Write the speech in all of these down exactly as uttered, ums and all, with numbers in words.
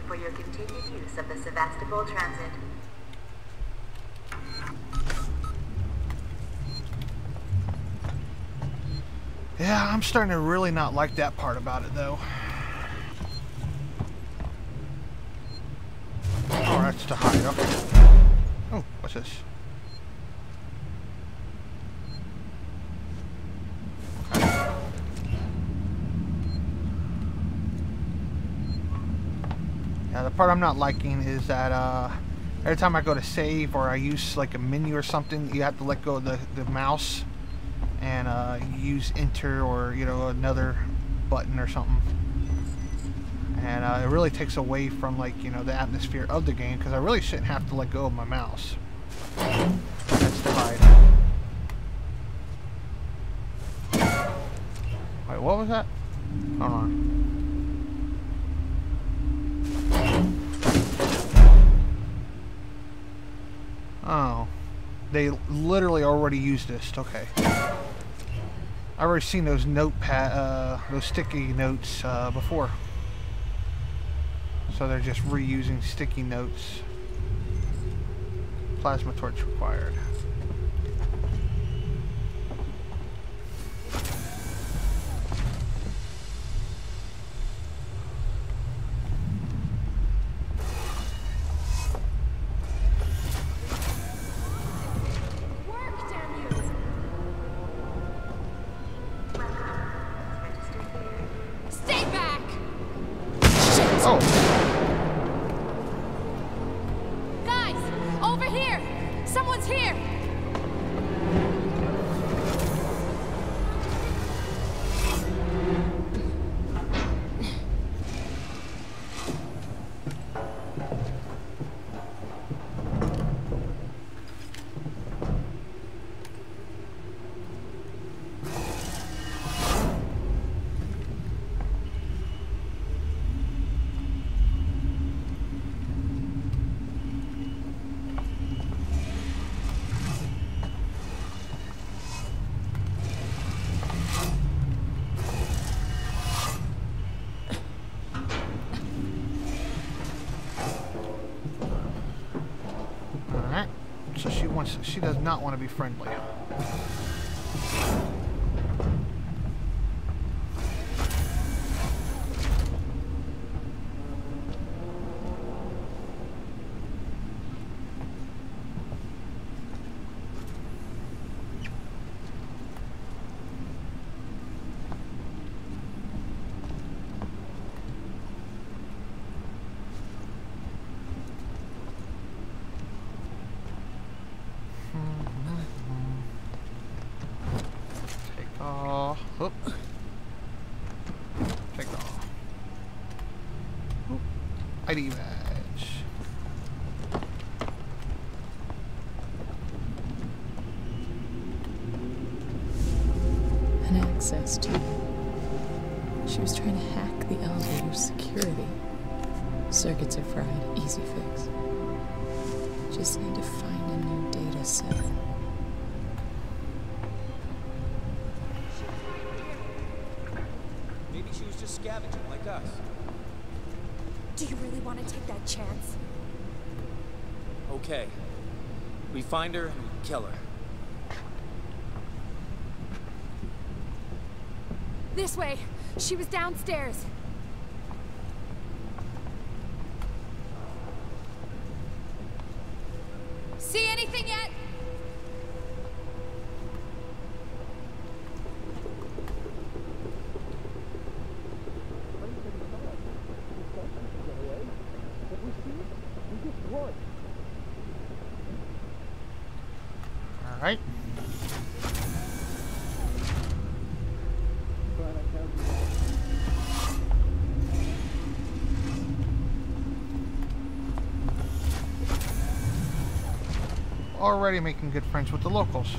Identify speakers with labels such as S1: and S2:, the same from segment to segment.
S1: for your continued use of the Sevastopol transit.
S2: Yeah, I'm starting to really not like that part about it, though. Oh, that's to hide. Okay. Oh, what's this? Okay. Yeah, the part I'm not liking is that uh, every time I go to save or I use like a menu or something, you have to let go of the, the mouse and uh, use enter or, you know, another button or something. And uh, it really takes away from, like, you know, the atmosphere of the game, because I really shouldn't have to let go of my mouse. That's the hide. Wait, what was that? Hold on. Oh. They literally already used this. Okay. I've already seen those notepad, uh, those sticky notes uh, before. So they're just reusing sticky notes. Plasma torch required. So she wants, she does not want to be friendly. Oop. Take off. Oop. I D badge.
S3: An access to. She was trying to hack the elevator's security. Circuits are fried. Easy fix. Just need to find a new data set.
S4: Scavenging like us.
S5: Do you really want to take that chance?
S4: Okay. We find her and we kill her.
S5: This way. She was downstairs. See anything yet?
S2: Alright. Already making good friends with the locals.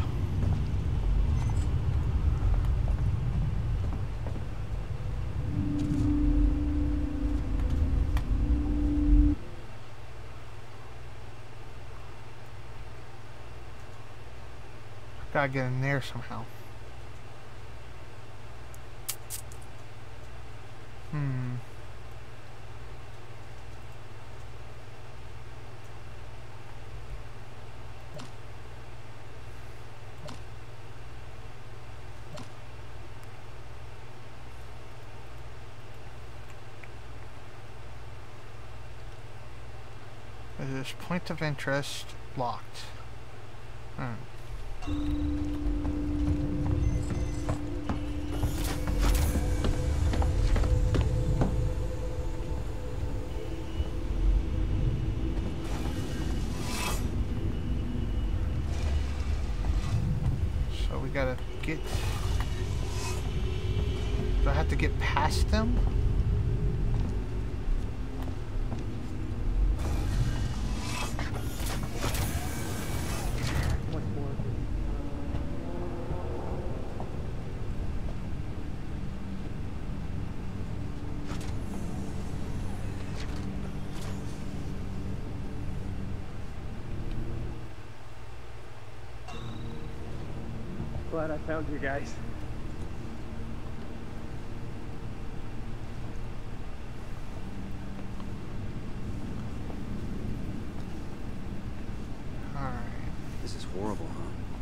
S2: Gotta get in there somehow. Hmm. Is this point of interest locked? Hmm. So we gotta get... Do I have to get past them?
S6: Glad I found you guys.
S2: Alright.
S7: This is horrible, huh?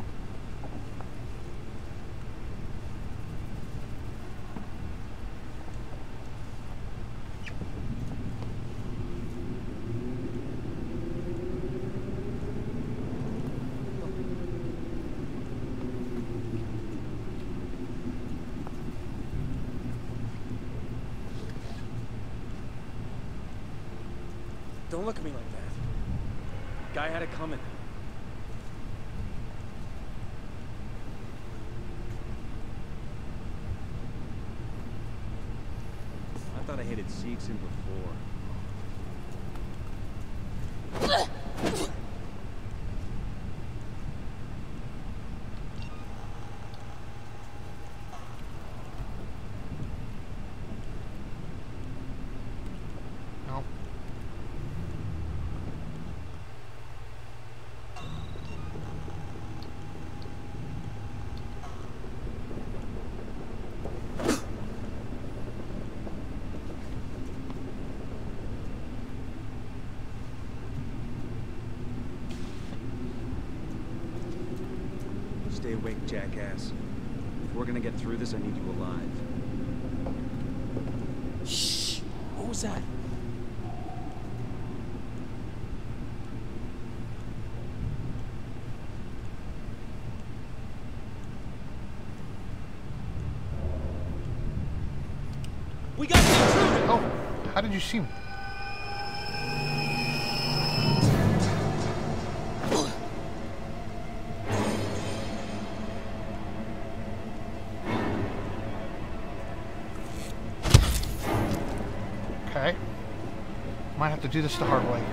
S6: Don't look at me like that. Guy had it coming.
S7: I thought I hated Seegson before.
S2: Nope.
S7: Stay awake, jackass. If we're gonna get through this, I need you alive.
S6: Shh! What was that? We got the intruder!
S2: Oh, how did you see me? Okay. Might have to do this the hard way.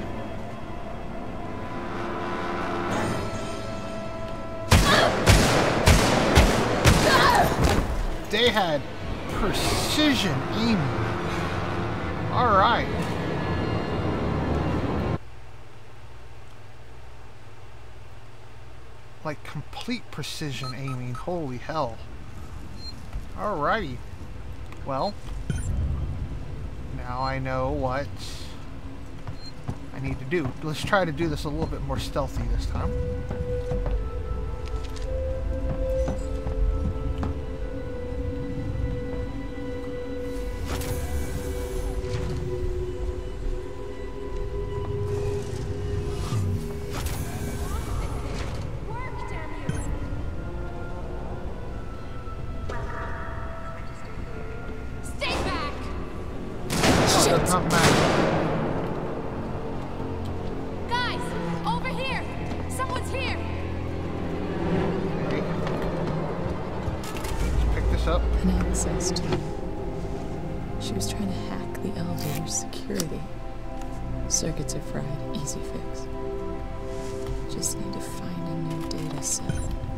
S2: They had precision aiming. Alright. Like complete precision aiming. Holy hell. Alrighty. Well, now I know what I need to do. Let's try to do this a little bit more stealthy this time.
S5: Work, damn you! Stay back!
S2: Oh, that's not matter.
S5: Guys, over here! Someone's here!
S2: Okay. Let's pick this up.
S3: An access to. She was trying to hack the elevator's security. Circuits are fried. Easy fix. Just need to find a new data set.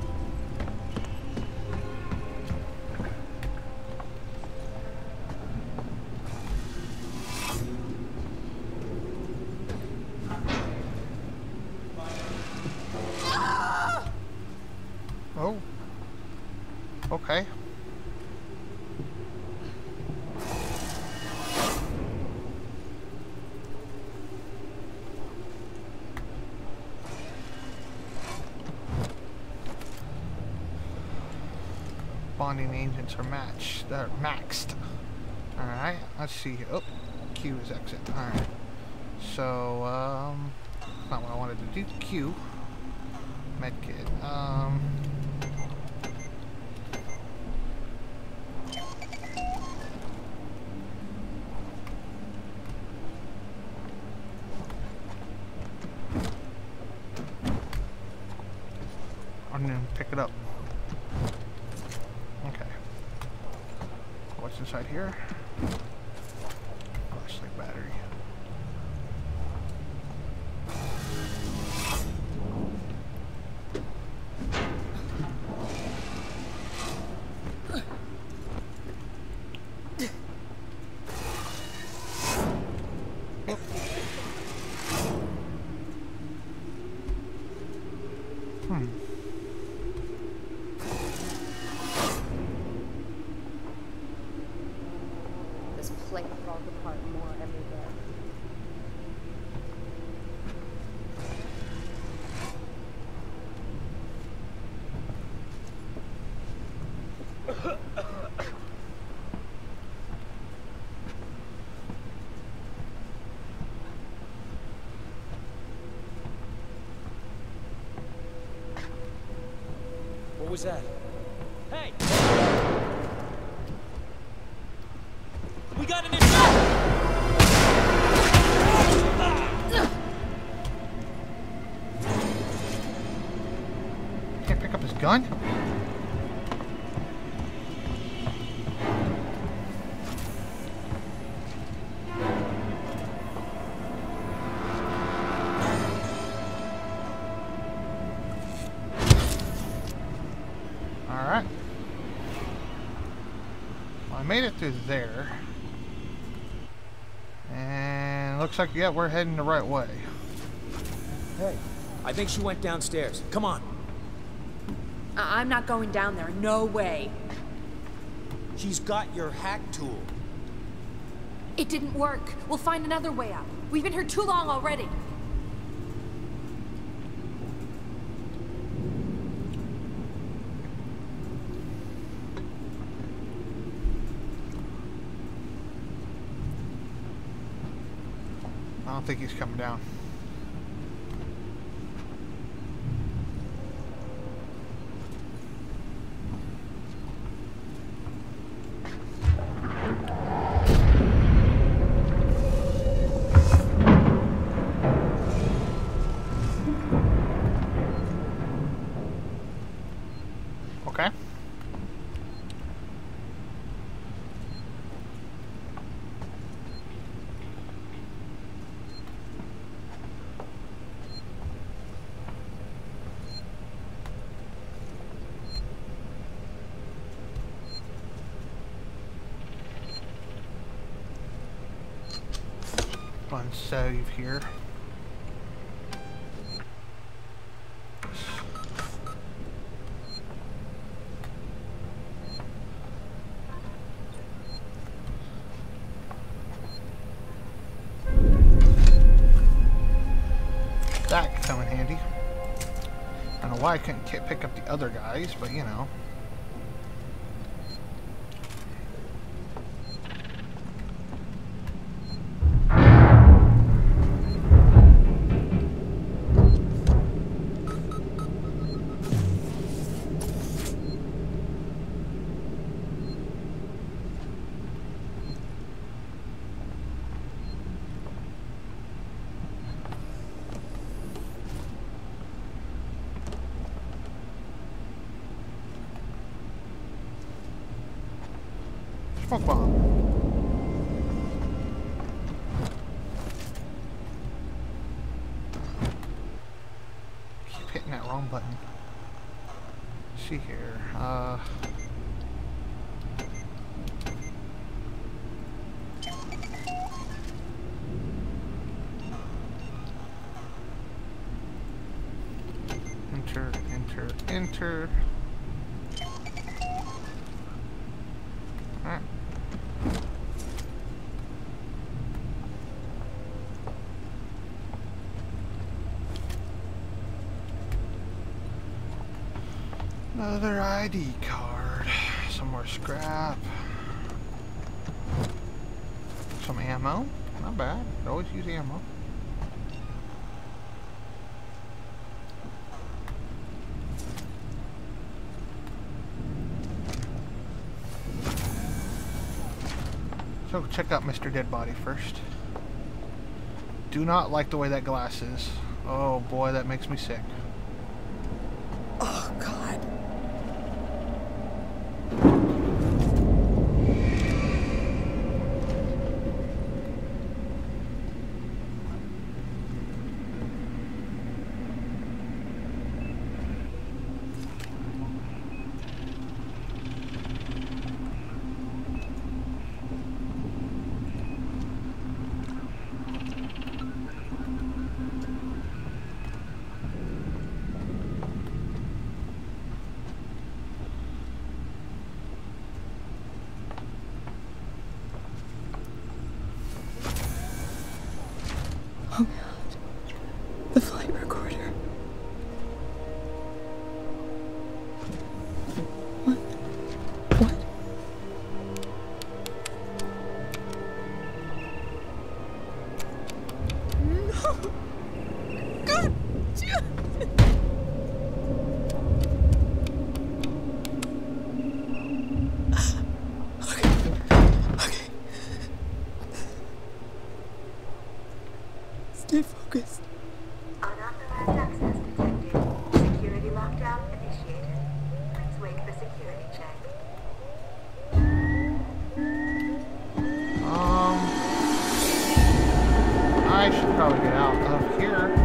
S2: Oh. Okay. Bonding agents are matched. They're maxed. Alright, let's see. Oh, Q is exit. Alright. So, um... That's not what I wanted to do. Q. Medkit. Um... I'm gonna pick it up. Okay. What's inside here? Flashlight battery. Hmm.
S8: This plate falls apart more every day.
S4: What was that? Hey! We got an intruder!
S2: Can't pick up his gun? Alright. Well, I made it through there. And looks like, yeah, we're heading the right way.
S4: Hey. I think she went downstairs. Come on.
S5: I I'm not going down there. No way.
S4: She's got your hack tool.
S5: It didn't work. We'll find another way out. We've been here too long already.
S2: I don't think he's coming down. Okay. Fun save here. That could come in handy. I don't know why I couldn't pick up the other guys, but you know. Smoke bomb. Keep hitting that wrong button. Let's see here. Uh, enter, enter, enter. Alright. Another I D card. Some more scrap. Some ammo. Not bad. Could always use ammo. check out Mister Dead Body first. Do not like the way that glass is. Oh boy, that makes me sick.
S3: Oh, God. Oh, God. The flight recorder. What? What? No! God! Stay focused.
S1: Unauthorized access detected. Security lockdown initiated. Please wait for security check.
S2: Um, I should probably get out of here.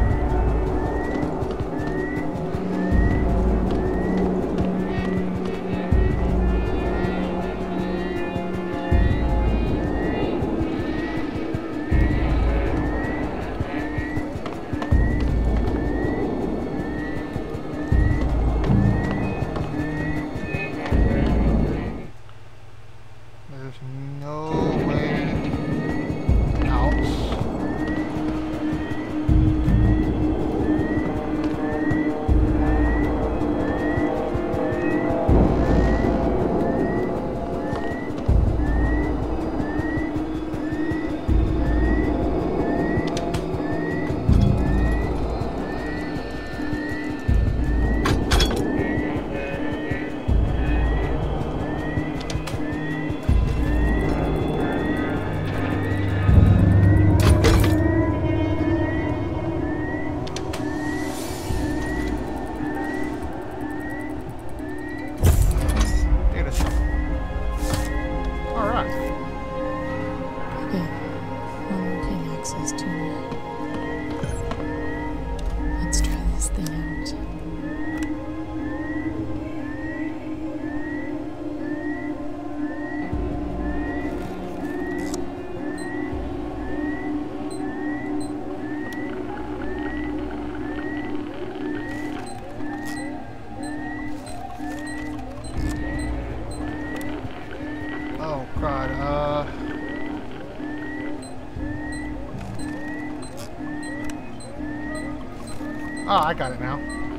S2: Oh, I got it now.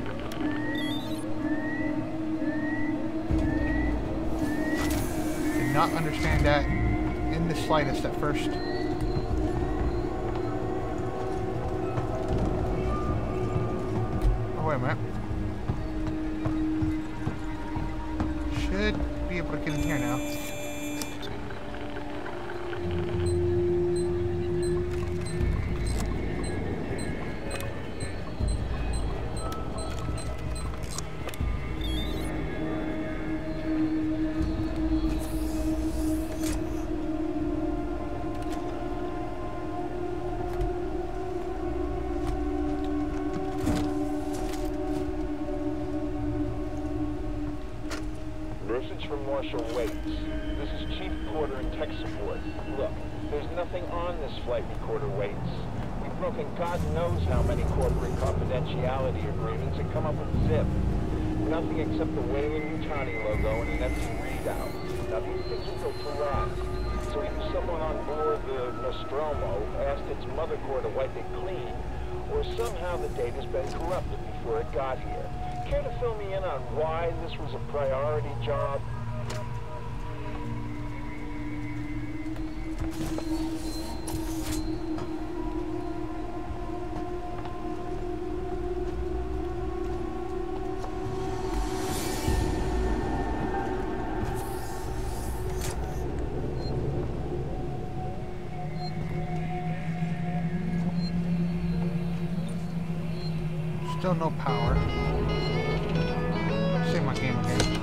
S2: Did not understand that in the slightest at first. Oh, wait a minute. Should be able to get in here now.
S9: This is Chief Porter and Tech Support. Look, there's nothing on this flight recorder waits. We've broken God knows how many corporate confidentiality agreements and come up with zip. Nothing except the Wayland Utani logo and an empty readout. Now these things are built to last. So either someone on board the Nostromo asked its mother core to wipe it clean, or somehow the data's been corrupted before it got here. Care to fill me in on why this was a priority job?
S2: Still no power. Save my game again.